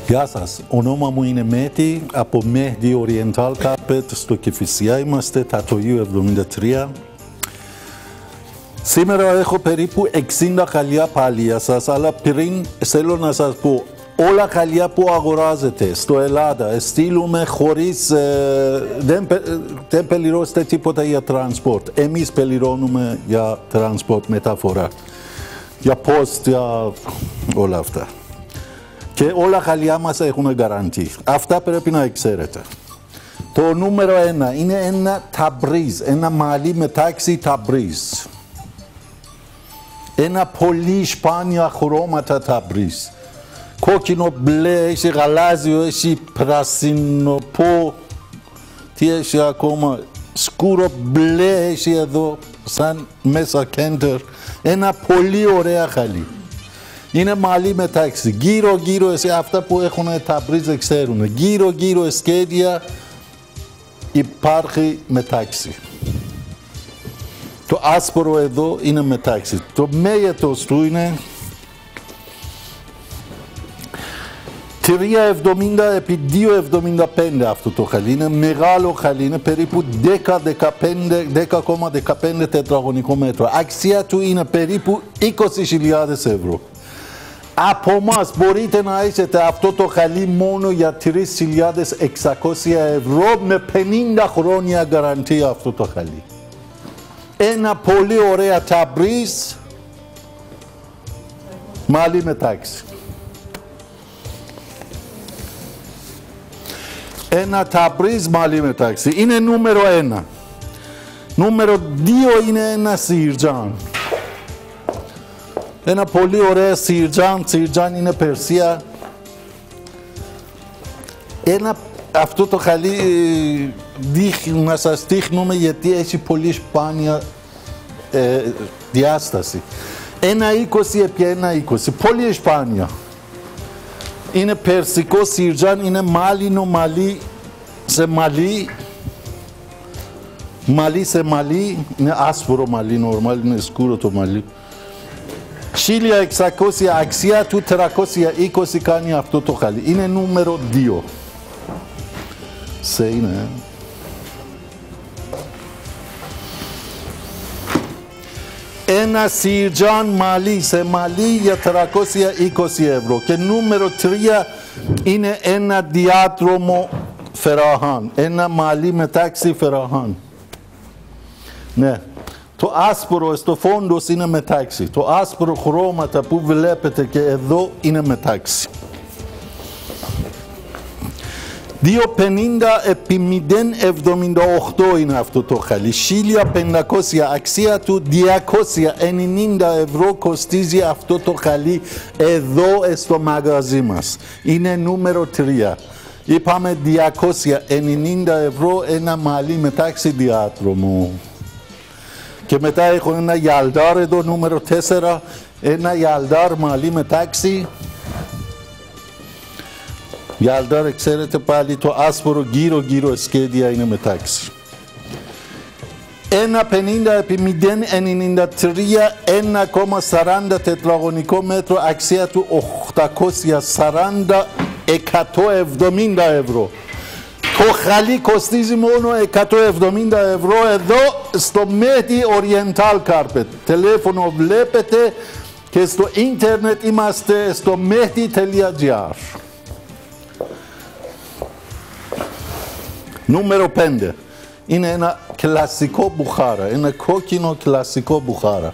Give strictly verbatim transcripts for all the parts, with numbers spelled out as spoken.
Γεια σας, ονόμα μου είναι Μέτη, από Mehdi Oriental Carpet στο Κηφισιά είμαστε, Τατοίου εβδομήντα τρία. Σήμερα έχω περίπου εξήντα χαλιά πάλι για σας, αλλά πριν θέλω να σας πω, όλα χαλιά που αγοράζετε στο Ελλάδα, στείλουμε χωρίς, ε, δεν, δεν πληρώσετε τίποτα για transport. Εμείς πληρώνουμε για transport, μεταφορά, για post, για όλα αυτά. Και όλα χαλιά μας έχουν guarantee. Αυτά πρέπει να ξέρετε. Το νούμερο ένα είναι ένα ταμπρίζ, ένα μαλλί μεταξύ ταμπρίζ. Ένα πολύ σπάνια χρώματα ταμπρίζ. Κόκκινο, μπλε, έχει γαλάζιο, έχει πρασινοπό. Τι έχει ακόμα, σκούρο μπλε έχει εδώ, σαν μέσα κέντερ. Ένα πολύ ωραία χαλί. Είναι μαλλί μεταξύ, γύρω γύρω, αυτά που έχουν ταμπρίζ δεν ξέρουν. Γύρω γύρω σχέδια υπάρχει μεταξύ. Το άσπρο εδώ είναι μεταξύ. Το μέγεθος του είναι τρία εβδομήντα επί δύο εβδομήντα πέντε αυτό το χαλί. Είναι μεγάλο χαλί, είναι περίπου δέκα κόμμα δεκαπέντε τετραγωνικό μέτρο. Αξία του είναι περίπου είκοσι χιλιάδες ευρώ. Από εμάς μπορείτε να έχετε αυτό το χαλί μόνο για τρεις χιλιάδες εξακόσια ευρώ με πενήντα χρόνια guarantee αυτό το χαλί. Ένα πολύ ωραία ταμπρίζ, μαλλί μεταξύ. Ένα ταμπρίζ μαλλί μεταξύ. Είναι νούμερο ένα. Νούμερο δύο είναι ένα σιρτζάν. Ένα πολύ ωραίο σιρτζάν, σιρτζάν είναι Περσία. Ένα, αυτό το χαλί δείχνει, να σας δείχνουμε γιατί έχει πολύ σπάνια ε, διάσταση. Ένα είκοσι επί ένα είκοσι, πολύ σπάνια. Είναι περσικό σιρτζάν, είναι μάλινο μαλλί σε μαλλί. Μαλλί σε μαλλί, είναι άσπρο μαλλί, νορμάλ, είναι σκούρο το μαλλί. χίλια εξακόσια αξία του, τριακόσια είκοσι κάνει αυτό το χαλί. Είναι νούμερο δύο. Σε είναι. Ένα σιρτζάν μαλλί σε μαλλί για τριακόσια είκοσι ευρώ. Και νούμερο τρία είναι ένα διάδρομο Φεραχάν. Ένα μαλλί μεταξύ Φεραχάν. Ναι. Το άσπρο στο φόντος είναι μεταξύ. Το άσπρο χρώματα που βλέπετε και εδώ είναι μεταξύ. δύο πενήντα επί μηδέν εβδομήντα οκτώ είναι αυτό το χαλί. χίλια πεντακόσια αξία του, διακόσια ενενήντα ευρώ κοστίζει αυτό το χαλί εδώ στο μαγαζί μας. Είναι νούμερο τρία. Είπαμε διακόσια ενενήντα ευρώ ένα μαλλί μεταξύ διάδρομο. Και μετά έχω ένα γιαλντάρ εδώ, νούμερο τέσσερα, ένα γιαλντάρ μαλλί μεταξύ. Γιαλντάρ, ξέρετε πάλι, το άσπρο γύρω γύρω σχέδια είναι μεταξύ. ένα πενήντα επί μηδέν ενενήντα τρία, ένα κόμμα σαράντα τετραγωνικό μέτρο, αξία του οκτακόσια σαράντα, εκατόν εβδομήντα ευρώ. Το χαλί κοστίζει μόνο εκατόν εβδομήντα ευρώ εδώ στο Mehdi Oriental Carpet. Τηλέφωνο βλέπετε και στο ίντερνετ είμαστε στο mehdi τελεία gr. Νούμερο πέντε. Είναι ένα κλασικό μπουχάρα, ένα κόκκινο κλασικό μπουχάρα.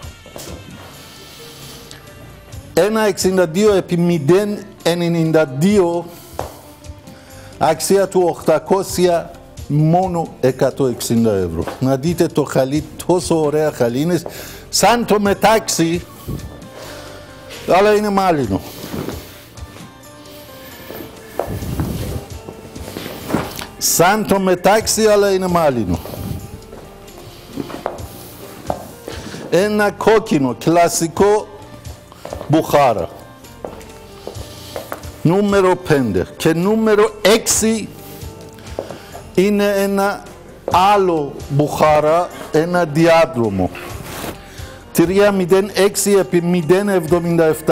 ένα εξήντα δύο επί μηδέν ενενήντα δύο, αξία του οκτακόσια, μόνο εκατόν εξήντα ευρώ. Να δείτε το χαλί, τόσο ωραία χαλί. Είναι σαν το μετάξι, αλλά είναι μάλινο. Σαν το μετάξι, αλλά είναι μάλινο. Ένα κόκκινο, κλασικό μπουχάρα. Νούμερο πέντε. Και νούμερο έξι είναι ένα άλλο μπουχάρα, ένα διάδρομο. τριακόσια έξι επί μηδέν εβδομήντα επτά.